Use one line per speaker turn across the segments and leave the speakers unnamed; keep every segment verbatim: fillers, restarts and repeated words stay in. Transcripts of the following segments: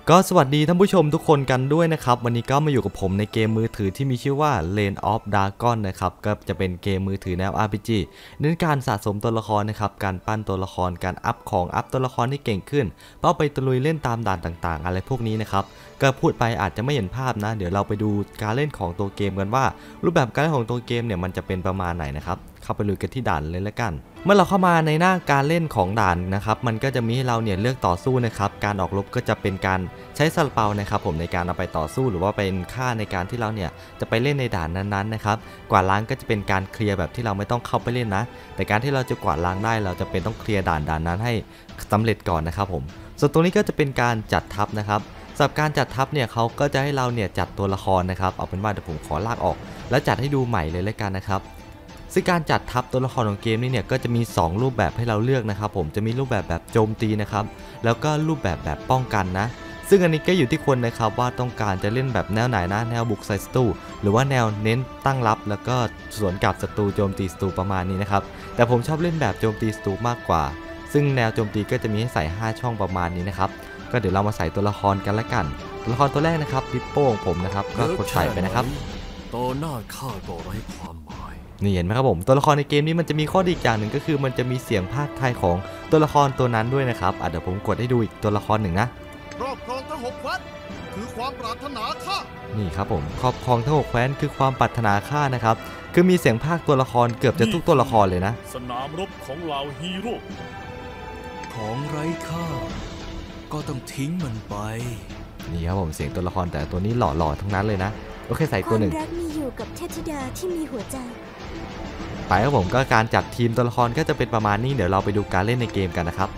ก็สวัสดีท่านผู้ชมทุกคนกันด้วยนะครับวันนี้ก็มาอยู่กับผมในเกมมือถือที่มีชื่อว่า Lane of Dragon นะครับก็จะเป็นเกมมือถือแนว อาร์ พี จี เน้นการสะสมตัวละครนะครับการปั้นตัวละครการอัพของอัพตัวละครที่เก่งขึ้นเป้าไปตะลุยเล่นตามด่านต่างๆอะไรพวกนี้นะครับก็พูดไปอาจจะไม่เห็นภาพนะเดี๋ยวเราไปดูการเล่นของตัวเกมกันว่ารูปแบบการเล่นของตัวเกมเนี่ยมันจะเป็นประมาณไหนนะครับเข้าไปลุยกันที่ด่านเลยละกันเมื่อเราเข้ามาในหน้าการเล่นของด่านนะครับมันก็จะมีให้เราเนี่ยเลือกต่อสู้นะครับการออกรบก็จะเป็นการใช้ซาลาเปานะครับผมในการเอาไปต่อสู้หรือว่าเป็นค่าในการที่เราเนี่ยจะไปเล่นในด่านนั้นๆนะครับกวาดล้างก็จะเป็นการเคลียร์แบบที่เราไม่ต้องเข้าไปเล่นนะแต่การที่เราจะกวาดล้างได้เราจะเป็นต้องเคลียร์ด่านด่านนั้นให้สำเร็จก่อนนะครับผมส่วนตรงนี้ก็จะเป็นการจัดทัพนะครับสำหรับการจัดทัพเนี่ยเขาก็จะให้เราเนี่ยจัดตัวละครนะครับเอาเป็นว่าเดี๋ยวผมขอลากออกแล้วจัดให้ดูใหม่เลยแล้วกันนะครับซึ่งการจัดทัพตัวละครของเกมนี้เนี่ยก็จะมีสองรูปแบบให้เราเลือกนะครับผมจะมีรูปแบบแบบโจมตีนะครับแล้วก็รูปแบบแบบป้องกันนะซึ่งอันนี้ก็อยู่ที่คนนะครับว่าต้องการจะเล่นแบบแนวไหนนะแนวบุกใส่ศัตรูหรือว่าแนวเน้นตั้งรับแล้วก็สวนกลับศัตรูโจมตีศัตรูประมาณนี้นะครับแต่ผมชอบเล่นแบบโจมตีศัตรูมากกว่าซึ่งแนวโจมตีก็จะมีให้ใส่ห้าช่องประมาณนี้นะครับก็เดี๋ยวเรามาใส่ตัวละครกันละกันตัวละครตัวแรกนะครับริปโป้ของผมนะครับก็กดใส่ไปนะครับ
ตัวหน้าข้าก็ไร้ความหมาย
นี่เห็นไหมครับผมตัวละครในเกมนี้มันจะมีข้อดีอีกอย่างหนึ่งก็คือมันจะมีเสียงภาคไทยของตัวละครตัวนั้นด้วยนะครับอ่ะเดี๋ยวผมกดให้ดูอีกตัวละครหนึ่งนะ
ครอบครองทั้งหกแคว้นคือความปรารถนาข้า
นี่ครับผมครอบครองทั้งหกแคว้นคือความปรารถนาข้านะครับคือมีเสียงภาคตัวละครเกือบจะทุกตัวละครเลยนะ
สนามรบของเหล่าฮีโร่ของไร้ค่าก็ต้องทิ้งมันไป
นี่ครับผมเสียงตัวละครแต่ตัวนี้หล่อๆทั้งนั้นเลยนะโอเคใส่ตัวหนึ่ง
ความรักมีอยู่กับเทพธิดาที่มีหัวใจ
ไปครับผมก็การจัดทีมตัวละครก็จะเป็นประมาณนี้เดี๋ยวเราไปดูการเล่นในเกมกันนะครับ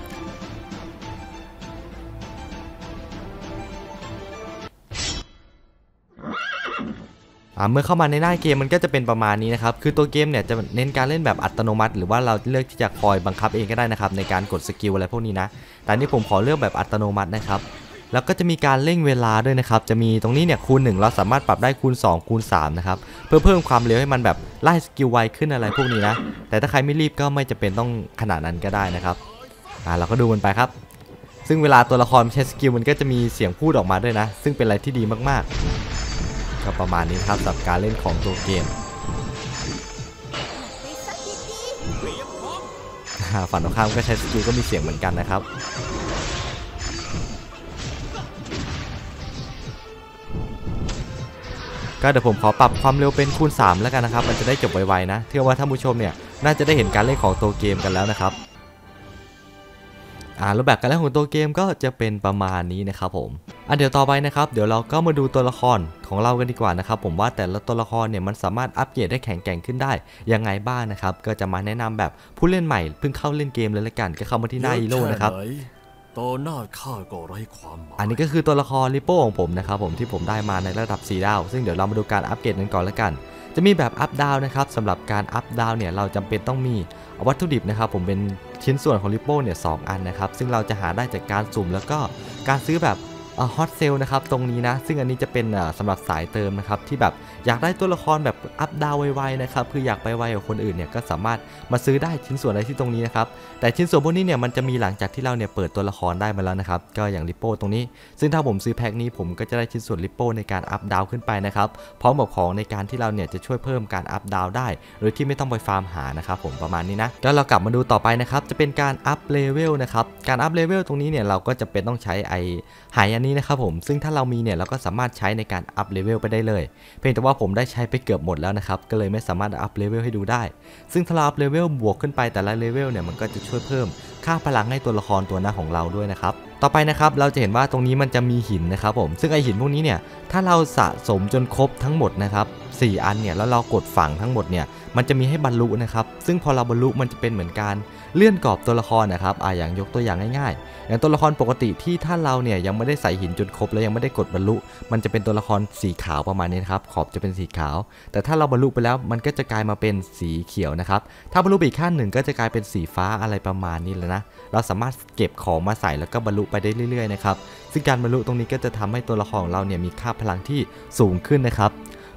เมื่อเข้ามาในหน้าเกมมันก็จะเป็นประมาณนี้นะครับคือตัวเกมเนี่ยจะเน้นการเล่นแบบอัตโนมัติหรือว่าเราเลือกที่จะคอยบังคับเองก็ได้นะครับในการกดสกิลอะไรพวกนี้นะแต่นี่ผมขอเลือกแบบอัตโนมัตินะครับแล้วก็จะมีการเร่งเวลาด้วยนะครับจะมีตรงนี้เนี่ยคูณหนึ่งเราสามารถปรับได้คูณสองคูณสามนะครับเพื่อเพิ่มความเร็วให้มันแบบไล่สกิลไวขึ้นอะไรพวกนี้นะแต่ถ้าใครไม่รีบก็ไม่จำเป็นต้องขนาดนั้นก็ได้นะครับอ่าเราก็ดูมันไปครับซึ่งเวลาตัวละครใช้สกิลมันก็จะมีเสียงพูดออกมาด้วยนะซึ่งเป็นอะไรที่ดีมากๆก็ประมาณนี้ครับสำหรับการเล่นของตัวเกมฝั่งตรงข้ามก็ใช้สกิลก็มีเสียงเหมือนกันนะครับก็เดี๋ยวผมขอปรับความเร็วเป็นคูณสามแล้วกันนะครับมันจะได้จบไวๆนะเชื่อว่าท่านผู้ชมเนี่ยน่าจะได้เห็นการเล่นของตัวเกมกันแล้วนะครับอ่ารูปแบบการเล่นของตัวเกมก็จะเป็นประมาณนี้นะครับผมอ่ะเดี๋ยวต่อไปนะครับเดี๋ยวเราก็มาดูตัวละครของเรากันดีกว่านะครับผมว่าแต่ละตัวละครเนี่ยมันสามารถอัปเกรดได้แข็งแกร่งขึ้นได้ยังไงบ้างนะครับก็จะมาแนะนำแบบผู้เล่นใหม่เพิ่งเข้าเล่นเกมเลยละกันก็เข้ามาที่หน้าฮีโร่นะครับ
ตัวหน้าข้าก็ไร้ความหมาย
อันนี้ก็คือตัวละครริปโป้ของผมนะครับผมที่ผมได้มาในระดับสี่ดาวซึ่งเดี๋ยวเรามาดูการอัปเกรดกันก่อนละกันจะมีแบบอัพดาวนะครับสำหรับการอัพดาวเนี่ยเราจำเป็นต้องมีวัตถุดิบนะครับผมเป็นชิ้นส่วนของริปโป้เนี่ยสองอันนะครับซึ่งเราจะหาได้จากการสุ่มแล้วก็การซื้อแบบฮอตเซลนะครับตรงนี้นะซึ่งอันนี้จะเป็นสำหรับสายเติมนะครับที่แบบอยากได้ตัวละครแบบอัพดาวไวๆนะครับคืออยากไปไวกับคนอื่นเนี่ยก็สามารถมาซื้อได้ชิ้นส่วนอะไรที่ตรงนี้นะครับแต่ชิ้นส่วนพวกนี้เนี่ยมันจะมีหลังจากที่เราเนี่ยเปิดตัวละครได้มาแล้วนะครับก็อย่างริปโป้ตรงนี้ซึ่งถ้าผมซื้อแพ็คนี้ผมก็จะได้ชิ้นส่วนริปโป้ในการอัพดาวขึ้นไปนะครับพร้อมกับของในการที่เราเนี่ยจะช่วยเพิ่มการอัพดาวได้โดยที่ไม่ต้องไปฟาร์มหานะครับผมประมาณนี้นะแล้วเรากลับมาดูต่อไปนะครับจะเป็นการอัพเลเวลนะครับการอัพเลเวลตรงนี้เนี่ยเราก็จะเป็นต้องใช้ไอหายอันนี้นะครับผมซึ่งถ้าเรามีเนี่ยเราก็สามารถใช้ในการอัพเลเวลไปได้เลยเพียงแต่ว่าผมได้ใช้ไปเกือบหมดแล้วนะครับก็เลยไม่สามารถอัพเลเวลให้ดูได้ซึ่งถ้าเราอัพเลเวลบวกขึ้นไปแต่ละเลเวลเนี่ยมันก็จะช่วยเพิ่มค่าพลังให้ตัวละครตัวหน้าของเราด้วยนะครับต่อไปนะครับเราจะเห็นว่าตรงนี้มันจะมีหินนะครับผมซึ่งไอหินพวกนี้เนี่ยถ้าเราสะสมจนครบทั้งหมดนะครับสี่อันเนี่ยแล้วเรากดฝังทั้งหมดเนี่ยมันจะมีให้บรรลุนะครับซึ่งพอเราบรรลุมันจะเป็นเหมือนการเลื่อนกรอบตัวละครนะครับอ่าอย่างยกตัวอย่างง่ายๆอย่างตัวละครปกติที่ถ้าเราเนี่ยยังไม่ได้ใส่หินจนครบแล้วยังไม่ได้กดบรรลุมันจะเป็นตัวละครสีขาวประมาณนี้นะครับขอบจะเป็นสีขาวแต่ถ้าเราบรรลุไปแล้วมันก็จะกลายมาเป็นสีเขียวนะครับถ้าบรรลุอีกขั้นหนึ่งก็จะกลายเป็นสีฟ้าอะไรประมาณนี้เลยนะเราสามารถเก็บของมาใส่แล้วก็บรรลุไปได้เรื่อยๆนะครับซึ่งการบรรลุตรงนี้ก็จะทำให้ตัวละครของเราเนี่ยมีค่าพลังที่สูงขึ้นนะครับ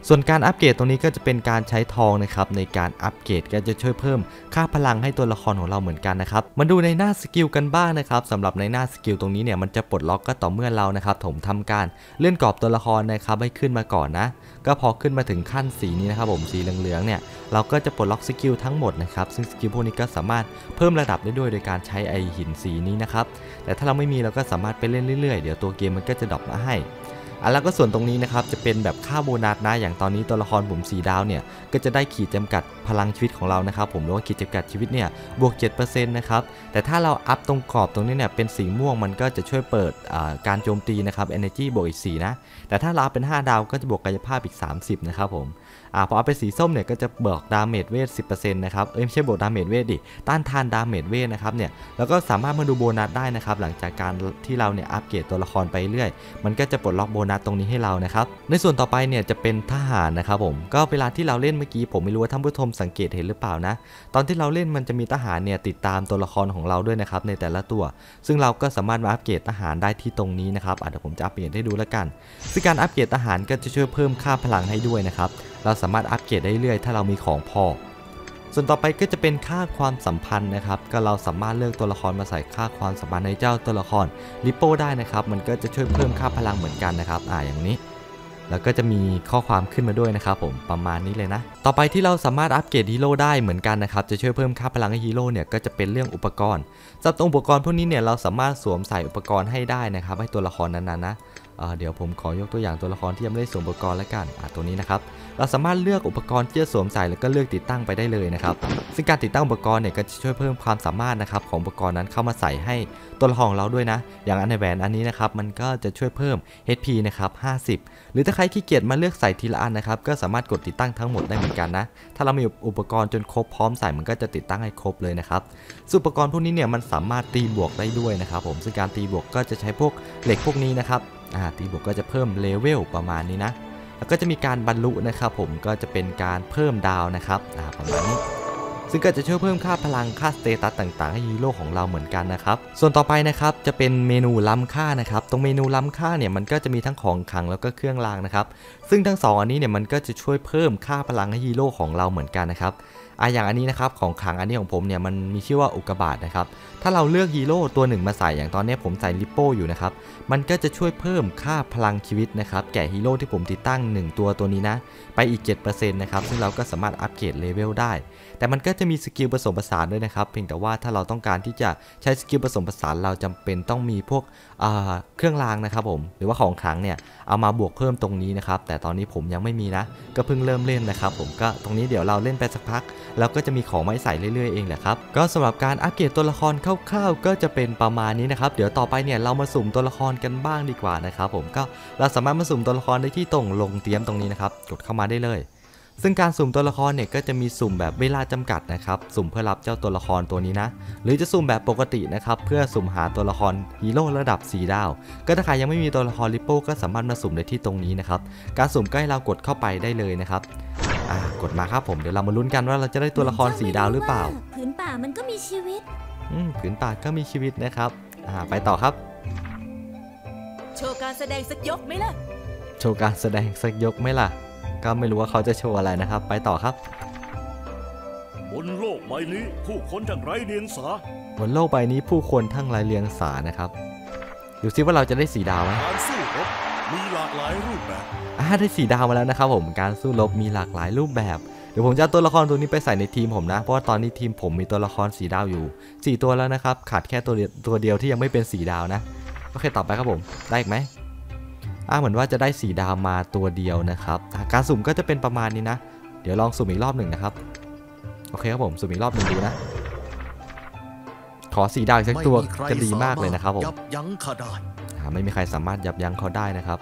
ส่วนการอัปเกรดตรงนี้ก็จะเป็นการใช้ทองนะครับในการอัปเกรดก็จะช่วยเพิ่มค่าพลังให้ตัวละครของเราเหมือนกันนะครับมาดูในหน้าสกิลกันบ้างนะครับสำหรับในหน้าสกิลตรงนี้เนี่ยมันจะปลดล็อกก็ต่อเมื่อเรานะครับผมทำการเลื่อนกรอบตัวละครนะครับให้ขึ้นมาก่อนนะก็พอขึ้นมาถึงขั้นสีนี้นะครับผมสีเหลืองๆเนี่ยเราก็จะปลดล็อกสกิลทั้งหมดนะครับซึ่งสกิลพวกนี้ก็สามารถเพิ่มระดับได้ด้วยโดยการใช้ไอหินสีนี้นะครับแต่ถ้าเราไม่มีเราก็สามารถไปเล่นเรื่อยๆเดี๋ยวตัวเกมมันก็จะดรอปมาให้อ่ะแล้วก็ส่วนตรงนี้นะครับจะเป็นแบบค่าโบนัสนะอย่างตอนนี้ตัวละครผมสีดาวเนี่ยก็จะได้ขีดจำกัดพลังชีวิตของเรานะครับผมหรือว่าขีดจำกัดชีวิตเนี่ยบวก เจ็ดเปอร์เซ็นต์ นะครับแต่ถ้าเราอัพตรงกรอบตรงนี้เนี่ยเป็นสีม่วงมันก็จะช่วยเปิดการโจมตีนะครับ Energy บวกอีกสี่นะแต่ถ้าเราเป็นห้าดาวก็จะบวกกายภาพอีกสามสิบนะครับผมอ่าพอเอาไปสีส้มเนี่ยก็จะบวกดาเมจเวท สิบเปอร์เซ็นต์ นะครับเอ้ยไม่ใช่บวกดาเมจเวทดิต้านทานดาเมจเวทนะครับเนี่ยแล้วก็สามารถมาดูโบนัสได้นะครับหลังจากการที่เราเนี่ยอัปเกรดตัวละครไปเรื่อยมันก็จะปลดล็อกโบนัสตรงนี้ให้เรานะครับในส่วนต่อไปเนี่ยจะเป็นทหารนะครับผมก็เวลาที่เราเล่นเมื่อกี้ผมไม่รู้ว่าท่านผู้ชมสังเกตเห็นหรือเปล่านะตอนที่เราเล่นมันจะมีทหารเนี่ยติดตามตัวละครของเราด้วยนะครับในแต่ละตัวซึ่งเราก็สามารถมาอัปเกรดทหารได้ที่ตรงนี้นะครับเดี๋ยวผมจะอัปเกรดให้ดูแล้วกันซึ่งการอัปเกรดทหารก็จะช่วยเพิ่มค่าพลังให้ด้วยนะครับเราสามารถอัปเกรดได้เรื่อยถ้าเรามีของพอส่วนต่อไปก็จะเป็นค่าความสัมพันธ์นะครับก็เราสามารถเลือกตัวละครมาใส่ค่าความสัมพันธ์ในเจ้าตัวละครลิปโป้ได้นะครับมันก็จะช่วยเพิ่มค่าพลังเหมือนกันนะครับอ่าอย่างนี้แล้วก็จะมีข้อความขึ้นมาด้วยนะครับผมประมาณนี้เลยนะต่อไปที่เราสามารถอัปเกรดฮีโร่ได้เหมือนกันนะครับจะช่วยเพิ่มค่าพลังให้ฮีโร่เนี่ยก็จะเป็นเรื่องอุปกรณ์สำหรับอุปกรณ์พวกนี้เนี่ยเราสามารถสวมใส่อุปกรณ์ให้ได้นะครับให้ตัวละครนั้นๆนะเดี๋ยวผมขอยกตัวอย่างตัวละครที่ยังไม่ได้สวมอุปกรณ์แล้วกันอ่ะตัวนี้นะครับเราสามารถเลือกอุปกรณ์ที่จะสวมใส่แล้วก็เลือกติดตั้งไปได้เลยนะครับซึ่งการติดตั้งอุปกรณ์เนี่ยก็จะช่วยเพิ่มความสามารถนะครับของอุปกรณ์นั้นเข้ามาใส่ให้ตัวละครของเราด้วยนะอย่างอันในแหวนอันนี้นะครับมันก็จะช่วยเพิ่ม เอช พี นะครับห้าสิบหรือถ้าใครขี้เกียจมาเลือกใส่ทีละอันนะครับก็สามารถกดติดตั้งทั้งหมดได้เหมือนกันนะถ้าเรามีอุปกรณ์จนครบพร้อมใส่มันก็จะติดตั้งให้ครบเลยนะครับอุปกรณ์พวกนี้เนี่ยมันสามารถตีบวกได้ด้วยนะครับผมซึ่งการตีบวกก็จะใช้พวกเหล็กพวกนี้นะครับอ่าตีบวกก็จะเพิ่มเลเวลประมาณนี้นะแล้วก็จะมีการบรรลุนะครับผมก็จะเป็นการเพิ่มดาวนะครับอ่าประมาณนี้ซึ่งก็จะช่วยเพิ่มค่าพลังค่าสเตตัสต่างๆให้ฮีโร่ของเราเหมือนกันนะครับส่วนต่อไปนะครับจะเป็นเมนูล้ำค่านะครับตรงเมนูล้ำค่าเนี่ยมันก็จะมีทั้งของขลังแล้วก็เครื่องรางนะครับซึ่งทั้งสองอันนี้เนี่ยมันก็จะช่วยเพิ่มค่าพลังให้ฮีโร่ของเราเหมือนกันนะครับอ่ะอย่างอันนี้นะครับของขลังอันนี้ของผมเนี่ยมันมีชื่อว่าอุกกาบาตนะครับถ้าเราเลือกฮีโร่ตัวหนึ่งมาใส่อย่างตอนนี้ผมใส่ลิปโป้อยู่นะครับมันก็จะช่วยเพิ่มค่าพลังชีวิตนะครับแก่ฮีโร่ที่ผมติดตั้งหนึ่งตัวตัวนี้นะไปอีก เจ็ดเปอร์เซ็นต์ นะครับซึ่งเราก็สามารถอัปเกรดเลเวลได้แต่มันก็จะมีสกิลผสมผสานด้วยนะครับเพียงแต่ว่าถ้าเราต้องการที่จะใช้สกิลผสมผสานเราจำเป็นต้องมีพวกเครื่องรางนะครับผมหรือว่าของขลังเนี่ยเอามาบวกเพิ่มตรงนี้นะครับแต่ตอนนี้ผมยังไม่มีนะก็เพิ่งเริ่มเล่นนะครับผมก็ตรงนี้เดี๋ยวเราเล่นไปสักพักแล้วก็จะมีของไม่ใส่เรื่อยๆเองแหละครับก็สำหรับการอัปเกรดตัวละครคร่าวๆก็จะเป็นประมาณนี้นะครับเดี๋ยวต่อไปเนี่ยเรามาสุ่มตัวละครกันบ้างดีกว่านะครับผมก็เราสามารถมาสุ่มตัวละครได้ที่ตรงลงเตรียมตรงนี้นะครับกดเข้ามาได้เลยซึ่งการสุ่มตัวละครเนี่ยก็จะมีสุ่มแบบเวลาจำกัดนะครับสุ่มเพื่อรับเจ้าตัวละครตัวนี้นะหรือจะสุ่มแบบปกตินะครับเพื่อสุ่มหาตัวละครฮีโร่ระดับสี่ดาวก็ถ้าใครยังไม่มีตัวละครลิปโป้ก็สามารถมาสุ่มได้ที่ตรงนี้นะครับการสุ่มก็ให้เรากดเข้าไปได้เลยนะครับอ่ากดมาครับผมเดี๋ยวเรามาลุ้นกันว่าเราจะได้ตัวละครสี่ดาวหรือเปล่า
ผืนป่ามันก็มีชีวิต
อืมผืนป่าก็มีชีวิตนะครับอ่าไปต่อครับ
โชว์การแสดงสักยกไหมล่ะ
โชว์การแสดงสักยกไหมล่ะก็ไม่รู้ว่าเขาจะโชว์อะไรนะครับไปต่อครับ
บนโลกใบนี้ผู้คนทั้งไร้เดียงสา
บนโลกใบนี้ผู้คนทั้งไร้เดียงสานะครับดูซิว่าเราจะได้สีดาวไหม
การสู้รบมีหลากหลายรูปแบบ
อ่าได้สีดาวมาแล้วนะครับผมการสู้รบมีหลากหลายรูปแบบเดี๋ยวผมจะเอาตัวละครตัวนี้ไปใส่ในทีมผมนะเพราะว่าตอนนี้ทีมผมมีตัวละครสีดาวอยู่สี่ตัวแล้วนะครับขาดแค่ตัวตัวเดียวที่ยังไม่เป็นสีดาวนะโอเคต่อไปครับผมได้อีกไหมอ่าเหมือนว่าจะได้สีดาวมาตัวเดียวนะครับการสุ่มก็จะเป็นประมาณนี้นะเดี๋ยวลองสุ่มอีกรอบหนึ่งนะครับโอเคครับผมสุ่มอีกรอบหนึ่งดูนะขอสีดาวอีกสักตัวจะดีมากเลยนะครับผม
ยับยั้งเขาได้
ไม่มีใครสามารถยับยั้งเขาได้นะครับ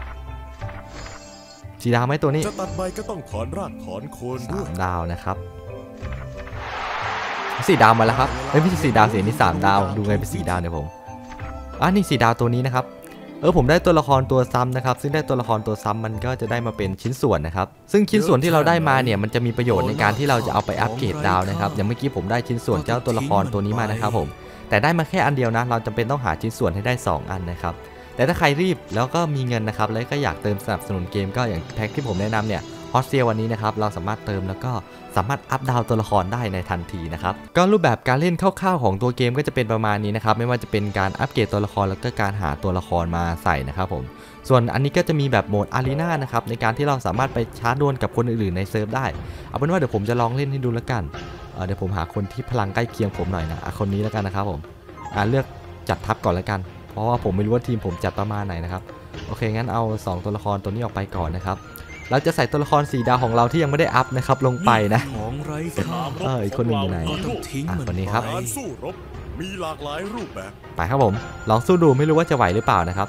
สีดาวไหมตัวนี้
จะตัดใบก็ต้องถอนรากถอนโคน
สามดาวนะครับสีดาวมาแล้วครับไม่ใช่สีดาวสีนี้สามดาวดูไงเป็นสีดาวเนี่ยผมอ่านี่สีดาวตัวนี้นะครับเออผมได้ตัวละครตัวซ้ำนะครับซึ่งได้ตัวละครตัวซ้ำมันก็จะได้มาเป็นชิ้นส่วนนะครับซึ่งชิ้นส่วนที่เราได้มาเนี่ยมันจะมีประโยชน์ในการที่เราจะเอาไปอัปเกรดดาวนะครับอย่างเมื่อกี้ผมได้ชิ้นส่วนเจ้าตัวละครตัวนี้มานะครับผมแต่ได้มาแค่อันเดียวนะเราจำเป็นต้องหาชิ้นส่วนให้ได้สองอันนะครับแต่ถ้าใครรีบแล้วก็มีเงินนะครับแล้วก็อยากเติมสนับสนุนเกมก็อย่างแพ็คที่ผมแนะนำเนี่ยฮอสเซียวันนี้นะครับเราสามารถเติมแล้วก็สามารถอัพดาวตัวละครได้ในทันทีนะครับก็รูปแบบการเล่นคร่าวๆของตัวเกมก็จะเป็นประมาณนี้นะครับไม่ว่าจะเป็นการอัปเกรดตัวละครแล้วก็การหาตัวละครมาใส่นะครับผมส่วนอันนี้ก็จะมีแบบโหมดอารีนานะครับในการที่เราสามารถไปชาร์จดวลกับคนอื่นๆในเซิร์ฟได้เอาเป็นว่าเดี๋ยวผมจะลองเล่นให้ดูแล้วกันเเดี๋ยวผมหาคนที่พลังใกล้เคียงผมหน่อยนะอ่ะคนนี้แล้วกันนะครับผมอ่ะเลือกจัดทัพก่อนแล้วกันเพราะว่าผมไม่รู้ว่าทีมผมจัดประมาณไหนนะครับโอเคงั้นเอาสองตัวละครตัวนี้ออกไปก่อนนะครับเราจะใส่ตัวละครสี่ดาวของเราที่ยังไม่ได้อัพนะครับลงไปนะ
ของไร้ค่า
เอออีกคนหนึ่งอยู่ไหน
ก็ต้องทิ้ง
อ่ะ
มัน
คนนี้ครับ
การสู้รบมีหลากหลายรูปแบบ
ไปครับผมลองสู้ดูไม่รู้ว่าจะไหวหรือเปล่านะครับ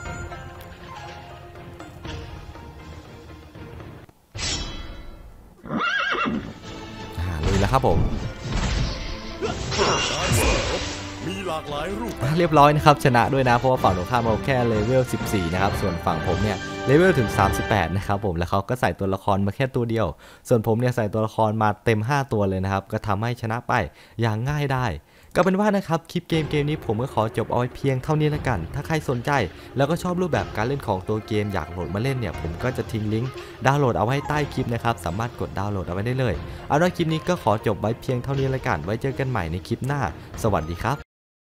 อ่าลุยแล้วครับผม
การสู้รบมีหลากหลายรูปแบบ
อ่ะเรียบร้อยนะครับชนะด้วยนะเพราะว่าฝั่งตรงข้ามเราแค่เลเวลสิบสี่นะครับส่วนฝั่งผมเนี่ยเลเวลถึงสามสิบแปดนะครับผมแล้วเขาก็ใส่ตัวละครมาแค่ตัวเดียวส่วนผมเนี่ยใส่ตัวละครมาเต็มห้าตัวเลยนะครับก็ทำให้ชนะไปอย่างง่ายได้ก็เป็นว่านะครับคลิปเกมเกมนี้ผมก็ขอจบเอาไว้เพียงเท่านี้ละกันถ้าใครสนใจแล้วก็ชอบรูปแบบการเล่นของตัวเกมอยากโหลดมาเล่นเนี่ยผมก็จะทิ้งลิงก์ดาวน์โหลดเอาไว้ใต้คลิปนะครับสามารถกดดาวน์โหลดเอาไว้ได้เลยเอาล่ะคลิปนี้ก็ขอจบไว้เพียงเท่านี้ละกันไว้เจอกันใหม่ในคลิปหน้าสวัสดีครับ